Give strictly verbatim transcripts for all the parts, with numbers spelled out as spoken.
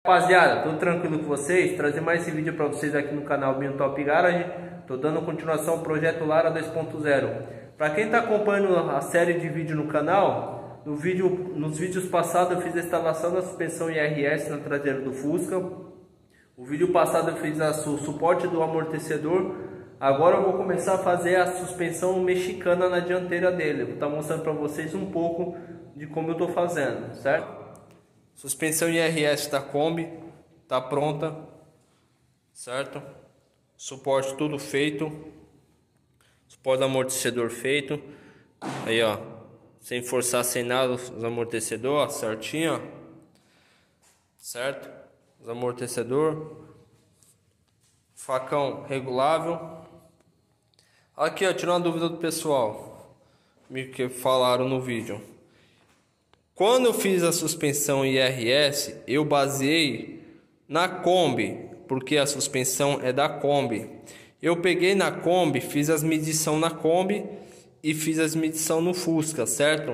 Rapaziada, tudo tranquilo com vocês? Trazer mais esse vídeo para vocês aqui no canal Binho Top Garage. Tô dando continuação ao projeto Lara dois ponto zero. Para quem está acompanhando a série de vídeo no canal, no vídeo, nos vídeos passados eu fiz a instalação da suspensão I R S na traseira do Fusca. O vídeo passado eu fiz a, o suporte do amortecedor. Agora eu vou começar a fazer a suspensão mexicana na dianteira dele. Eu vou estar mostrando para vocês um pouco de como eu estou fazendo, certo? Suspensão I R S da Kombi tá pronta, certo? Suporte tudo feito, suporte do amortecedor feito. Aí, ó, sem forçar, sem nada, os amortecedor, ó, certinho, ó. Certo? Os amortecedor, facão regulável. Aqui, ó, tirando uma dúvida do pessoal, me que falaram no vídeo. Quando eu fiz a suspensão I R S, eu baseei na Kombi, porque a suspensão é da Kombi. Eu peguei na Kombi, fiz as medição na Kombi e fiz as medição no Fusca, certo?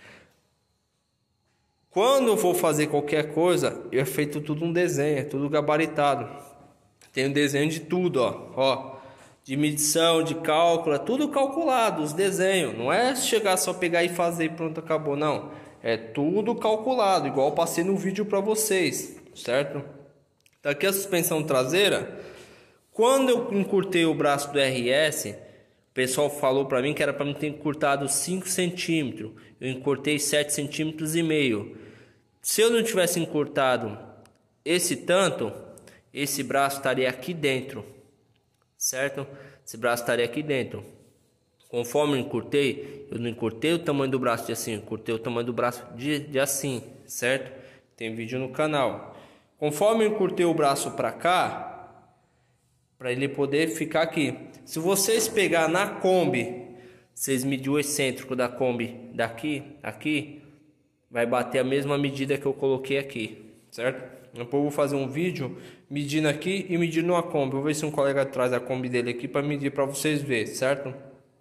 Quando eu vou fazer qualquer coisa, eu é feito tudo um desenho, é tudo gabaritado. Tem um desenho de tudo, ó, ó, de medição, de cálculo, é tudo calculado, os desenhos. Não é chegar só pegar e fazer e pronto, acabou, não. É tudo calculado, igual eu passei no vídeo para vocês, certo? Tá aqui a suspensão traseira. Quando eu encurtei o braço do R S, o pessoal falou para mim que era para mim ter encurtado cinco centímetros. Eu encurtei sete centímetros e meio. Se eu não tivesse encurtado esse tanto, esse braço estaria aqui dentro, certo? Esse braço estaria aqui dentro. Conforme eu encurtei, eu não encurtei o tamanho do braço de assim, eu encurtei o tamanho do braço de, de assim, certo? Tem vídeo no canal. Conforme eu encurtei o braço para cá, para ele poder ficar aqui. Se vocês pegar na Kombi, vocês medir o excêntrico da Kombi daqui, aqui, vai bater a mesma medida que eu coloquei aqui, certo? Depois eu vou fazer um vídeo medindo aqui e medindo a Kombi. Vou ver se um colega traz a Kombi dele aqui para medir para vocês verem, certo?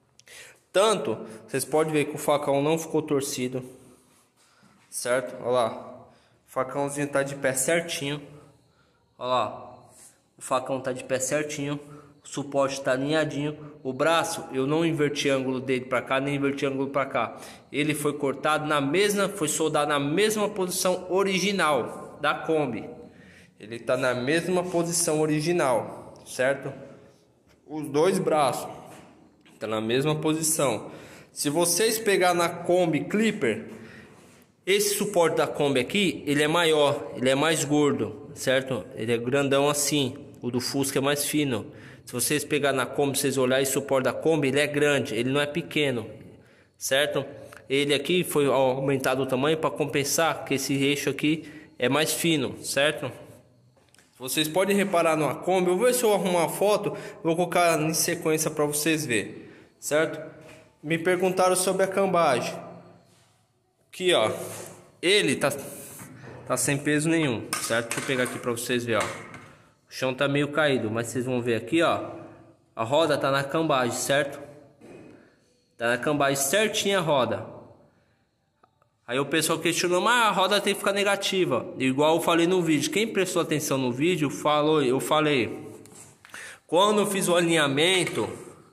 Tanto, vocês podem ver que o facão não ficou torcido, certo? Olha lá, o facãozinho tá de pé certinho. Olha lá, o facão tá de pé certinho, o suporte tá alinhadinho. O braço, eu não inverti ângulo dele para cá, nem inverti ângulo para cá. Ele foi cortado na mesma, foi soldado na mesma posição original da Kombi. Ele tá na mesma posição original, certo? Os dois braços tá na mesma posição. Se vocês pegar na Kombi Clipper, esse suporte da Kombi aqui, ele é maior, ele é mais gordo, certo? Ele é grandão assim. O do Fusca é mais fino. Se vocês pegar na Kombi, vocês olharem esse suporte da Kombi, ele é grande, ele não é pequeno, certo? Ele aqui foi aumentado o tamanho para compensar que esse eixo aqui é mais fino, certo? Vocês podem reparar numa Kombi, eu vou ver se eu arrumar uma foto, vou colocar em sequência para vocês verem. Certo? Me perguntaram sobre a cambagem. Aqui, ó. Ele tá, tá sem peso nenhum, certo? Deixa eu pegar aqui pra vocês verem, ó. O chão tá meio caído, mas vocês vão ver aqui, ó. A roda tá na cambagem, certo? Tá na cambagem certinha a roda. Aí o pessoal questionou, mas a roda tem que ficar negativa. Igual eu falei no vídeo. Quem prestou atenção no vídeo, falou, eu falei. Quando eu fiz o alinhamento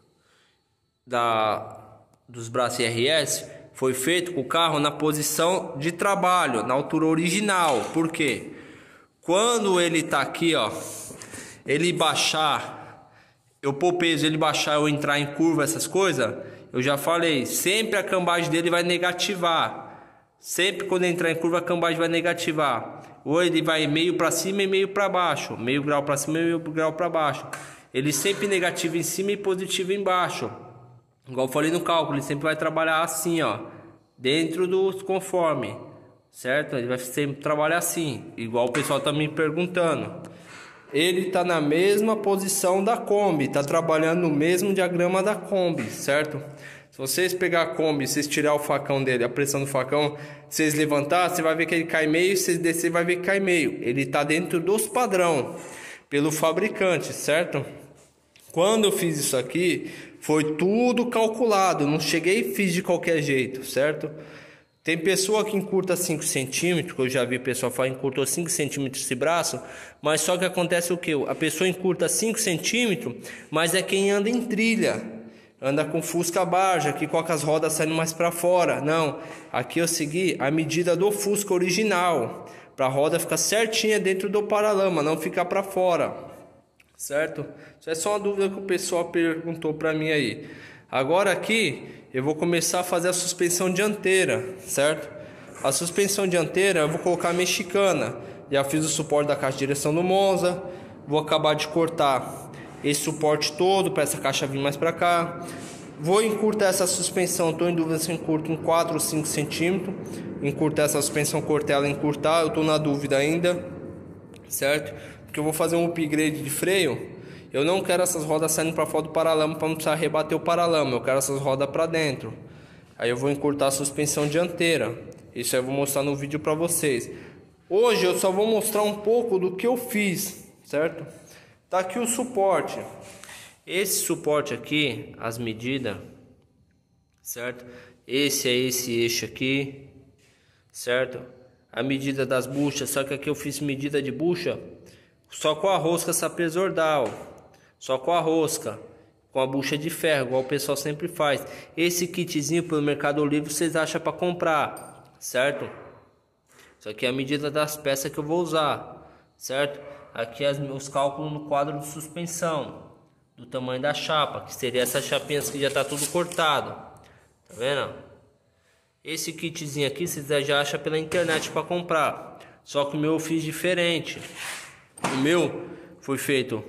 Da, dos braços I R S, foi feito com o carro na posição de trabalho, na altura original. Por quê? Quando ele tá aqui, ó, ele baixar, eu pôr peso, ele baixar, eu entrar em curva, essas coisas, eu já falei, sempre a cambagem dele vai negativar. Sempre quando entrar em curva, a cambagem vai negativar. Ou ele vai meio para cima e meio para baixo, meio grau para cima e meio grau para baixo. Ele sempre negativo em cima e positivo embaixo. Igual eu falei no cálculo, ele sempre vai trabalhar assim, ó, dentro do conforme, certo? Ele vai sempre trabalhar assim, igual o pessoal tá me perguntando. Ele tá na mesma posição da Kombi, tá trabalhando no mesmo diagrama da Kombi, certo? Se vocês pegar a Kombi, vocês tirar o facão dele, a pressão do facão, vocês levantar, você vai ver que ele cai meio, se vocês descer, vai ver que cai meio. Ele tá dentro dos padrão, pelo fabricante, certo? Quando eu fiz isso aqui, foi tudo calculado, não cheguei e fiz de qualquer jeito, certo? Tem pessoa que encurta cinco centímetros, que eu já vi pessoa falar encurtou cinco centímetros esse braço, mas só que acontece o que? A pessoa encurta cinco centímetros, mas é quem anda em trilha, anda com Fusca Barja, que coloca as rodas saindo mais para fora. Não, aqui eu segui a medida do Fusca original, para a roda ficar certinha dentro do paralama, não ficar para fora, certo? Isso é só uma dúvida que o pessoal perguntou para mim aí. Agora aqui eu vou começar a fazer a suspensão dianteira, certo? A suspensão dianteira eu vou colocar mexicana. Já fiz o suporte da caixa de direção do Monza. Vou acabar de cortar esse suporte todo para essa caixa vir mais para cá. Vou encurtar essa suspensão, estou em dúvida se encurto em quatro ou cinco centímetros. Encurtar essa suspensão, cortar ela, encurtar, eu estou na dúvida ainda, certo? Porque eu vou fazer um upgrade de freio. Eu não quero essas rodas saindo para fora do paralama para não precisar rebater o paralama. Eu quero essas rodas para dentro. Aí eu vou encurtar a suspensão dianteira. Isso aí eu vou mostrar no vídeo para vocês. Hoje eu só vou mostrar um pouco do que eu fiz, certo? Tá aqui o suporte. Esse suporte aqui, as medidas, certo? Esse é esse eixo aqui, certo? A medida das buchas, só que aqui eu fiz medida de bucha só com a rosca sapezordal. Só com a rosca, com a bucha de ferro, igual o pessoal sempre faz. Esse kitzinho pelo Mercado Livre vocês acham para comprar, certo? Isso aqui é a medida das peças que eu vou usar, certo? Aqui as meus cálculos no quadro de suspensão, do tamanho da chapa, que seria essas chapinhas que já está tudo cortado, tá vendo? Esse kitzinho aqui vocês já acham pela internet para comprar, só que o meu eu fiz diferente. O meu foi feito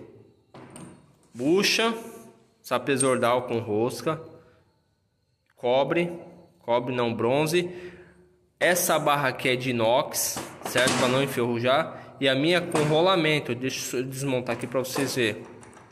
bucha, sapezordal com rosca, cobre, cobre não bronze. Essa barra aqui é de inox, certo? Para não enferrujar. E a minha com rolamento. Deixa eu desmontar aqui para vocês verem.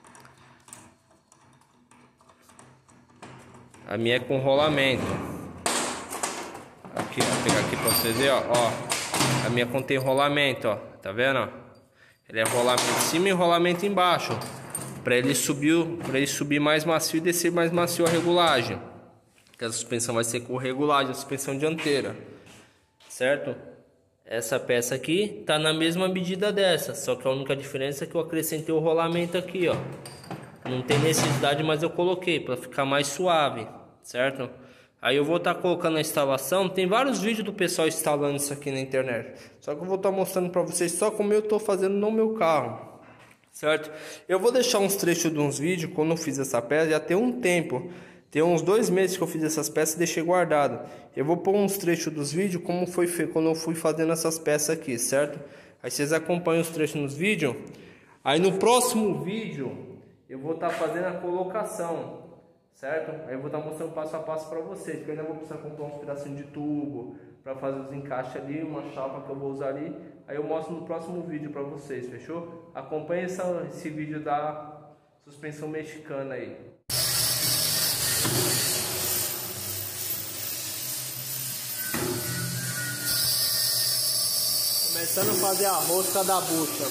A minha é com rolamento. Aqui, vou pegar aqui para vocês verem, ó, ó. A minha contém rolamento, ó. Tá vendo? Ele é rolamento em cima e rolamento embaixo. Para ele subir, para ele subir mais macio e descer mais macio a regulagem. Que a suspensão vai ser com regulagem, a suspensão dianteira, certo? Essa peça aqui tá na mesma medida dessa, só que a única diferença é que eu acrescentei o rolamento aqui, ó. Não tem necessidade, mas eu coloquei para ficar mais suave, certo? Aí eu vou estar tá colocando a instalação. Tem vários vídeos do pessoal instalando isso aqui na internet. Só que eu vou estar tá mostrando para vocês só como eu estou fazendo no meu carro. Certo? Eu vou deixar uns trechos de uns vídeos quando eu fiz essa peça. Já tem um tempo. Tem uns dois meses que eu fiz essas peças e deixei guardado. Eu vou pôr uns trechos dos vídeos como foi feito quando eu fui fazendo essas peças aqui, certo? Aí vocês acompanham os trechos nos vídeos. Aí no próximo vídeo eu vou estar tá fazendo a colocação, certo? Aí eu vou estar tá mostrando passo a passo para vocês. Porque eu ainda vou precisar comprar uns pedacinhos de tubo para fazer os encaixes ali, uma chapa que eu vou usar ali. Aí eu mostro no próximo vídeo para vocês, fechou? Acompanhe essa, esse vídeo da suspensão mexicana aí. Começando a fazer a rosca da bucha.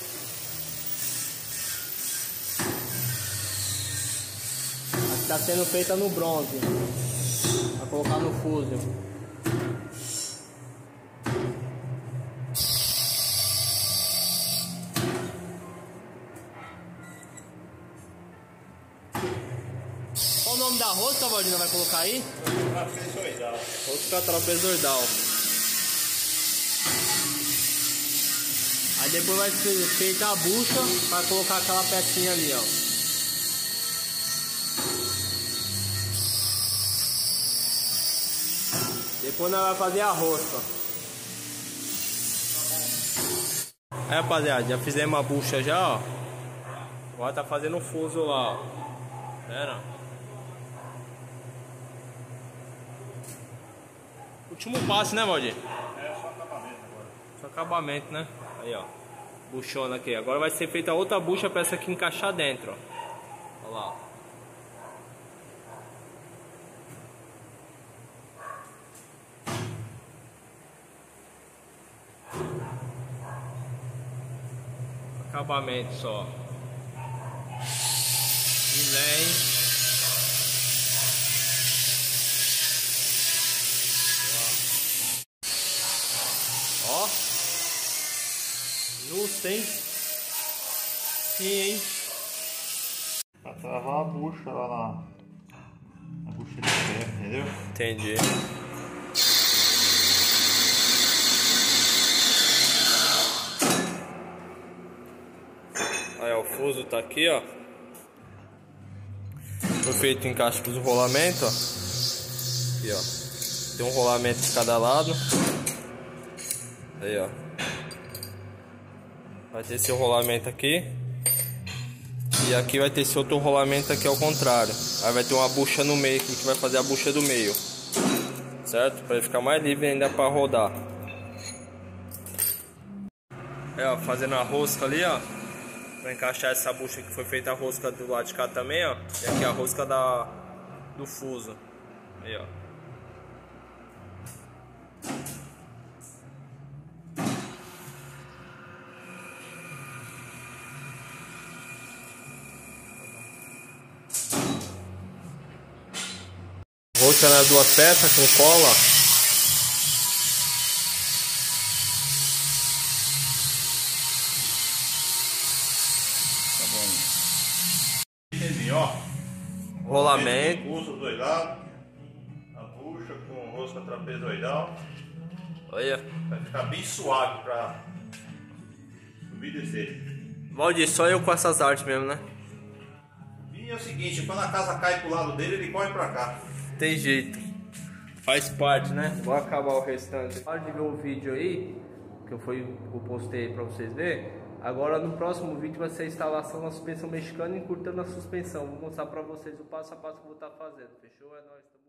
Aqui está sendo feita no bronze, para colocar no fuzil. Qual o nome da rosca, Valdina, vai colocar aí? Trapezoidal. Rosca trapezoidal. Aí depois vai ser feita a bucha para colocar aquela pecinha ali, ó. Depois nós vamos fazer a rosca. Aí, rapaziada, já fizemos a bucha já, ó. Agora tá fazendo o fuso lá, ó. Pera. Último passo, né, Valdir? É, só acabamento agora. Só acabamento, né? Aí, ó. Buchona aqui. Agora vai ser feita outra bucha pra essa aqui encaixar dentro, ó. Olha lá, ó. Acabamento só. Delay. justa, hein? Sim, hein? Pra travar a bucha lá na, na bucha de ferro, entendeu? Entendi. Aí, ó, o fuso tá aqui, ó. Foi feito o encaixe dos rolamentos, ó. Aqui, ó. Tem um rolamento de cada lado. Aí, ó. Vai ter esse rolamento aqui. E aqui vai ter esse outro rolamento aqui ao contrário. Aí vai ter uma bucha no meio aqui que vai fazer a bucha do meio. Certo? Para ele ficar mais livre ainda para rodar. É, ó, fazendo a rosca ali, ó. Pra encaixar essa bucha que foi feita a rosca do lado de cá também, ó. E aqui a rosca da, do fuso. Aí, ó. Rosca nas duas peças com cola. Tá bom. Entendi, ó. Rolamento. Fuso dos dois lados. A bucha com rosca trapezoidal. Olha. Vai ficar bem suave pra subir e descer. Valdir, só eu com essas artes mesmo, né? E é o seguinte, quando a casa cai pro lado dele, ele corre pra cá. Tem jeito. Faz parte, né? Vou acabar o restante. Pode ver o vídeo aí, que eu, foi, eu postei pra vocês verem. Agora no próximo vídeo vai ser a instalação da suspensão mexicana, encurtando a suspensão. Vou mostrar pra vocês o passo a passo que eu vou estar fazendo. Fechou? É nóis.